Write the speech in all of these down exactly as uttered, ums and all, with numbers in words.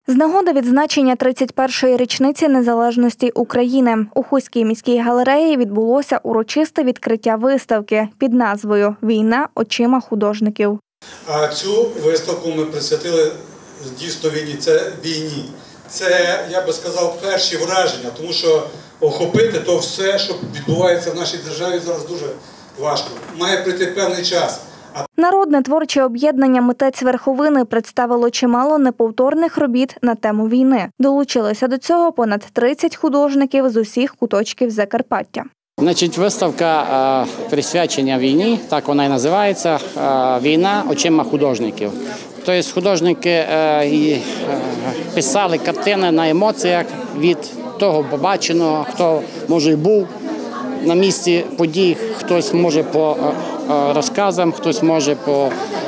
З нагоди відзначення тридцять першої річниці незалежності України у Хуській міській галереї відбулося урочисте відкриття виставки під назвою «Війна очима художників». А цю виставку ми присвятили дійсно війні. Це війні. Це, я би сказав, перші враження, тому що охопити то все, що відбувається в нашій державі, зараз дуже важко. Має прийти певний час. Народне творче об'єднання «Митець Верховини» представило чимало неповторних робіт на тему війни. Долучилися до цього понад тридцять художників з усіх куточків Закарпаття. Значить, виставка присвячення війні, так вона і називається, «Війна очима художників». Тобто художники писали картини на емоціях від того побаченого, хто, може, і був на місці подій, хтось може по розказам, хтось може по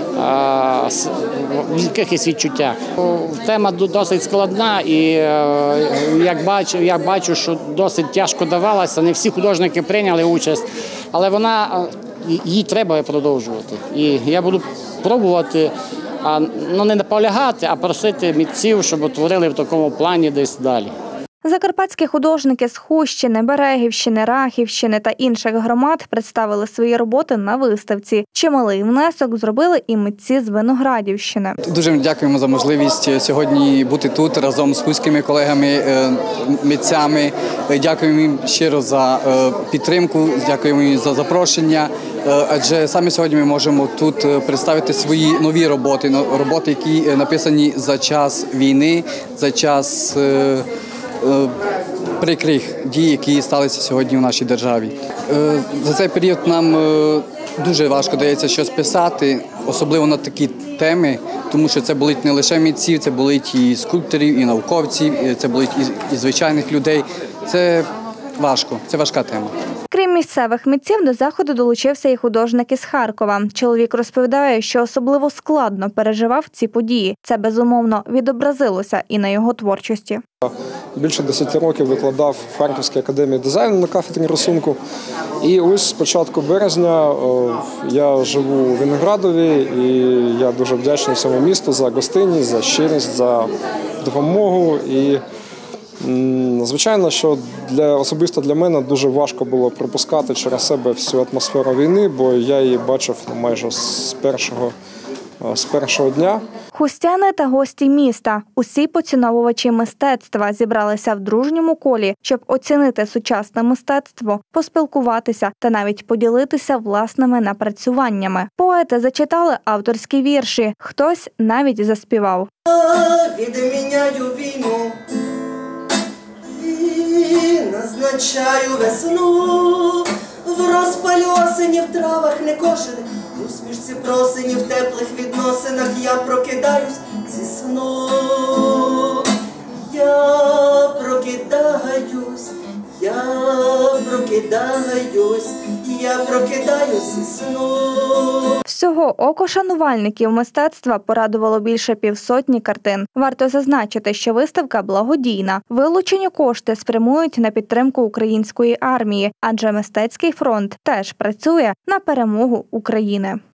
якихось відчуттях. Тема досить складна і як бачу, я бачу, що досить тяжко давалася, не всі художники прийняли участь, але вона, її треба продовжувати. І я буду пробувати, ну не наполягати, а просити митців, щоб творили в такому плані десь далі. Закарпатські художники з Хустщини, Берегівщини, Рахівщини та інших громад представили свої роботи на виставці. Чималий внесок зробили і митці з Виноградівщини. Дуже дякуємо за можливість сьогодні бути тут разом з хуськими колегами, митцями. Дякуємо їм щиро за підтримку, дякуємо їм за запрошення. Адже саме сьогодні ми можемо тут представити свої нові роботи, роботи, які написані за час війни, за час прикрих дій, які сталися сьогодні в нашій державі. За цей період нам дуже важко дається щось писати, особливо на такі теми, тому що це болить не лише митців, це болить і скульпторів, і науковців, це болить і звичайних людей. Це важко, це важка тема. Крім місцевих митців, до заходу долучився і художник із Харкова. Чоловік розповідає, що особливо складно переживав ці події. Це, безумовно, відобразилося і на його творчості. Більше десяти років викладав в Харківській академії дизайну на кафедрі рисунку. І ось з початку березня я живу у Виноградові, і я дуже вдячний цьому місту за гостинність, за щирість, за допомогу. І звичайно, що для, особисто для мене дуже важко було пропускати через себе всю атмосферу війни, бо я її бачив майже з першого, з першого дня. Хустяни та гості міста, усі поціновувачі мистецтва зібралися в дружньому колі, щоб оцінити сучасне мистецтво, поспілкуватися та навіть поділитися власними напрацюваннями. Поети зачитали авторські вірші, хтось навіть заспівав. Відміняю війну, назначаю весну, в розпалі осені в травах не кошених, в усмішці просені в теплих відносинах я прокидаюсь зі сну. Я прокидаюсь, я прокидаюсь, я прокидаюсь зі сну. Всього око шанувальників мистецтва порадувало більше півсотні картин. Варто зазначити, що виставка благодійна. Вилучені кошти спрямують на підтримку української армії, адже мистецький фронт теж працює на перемогу України.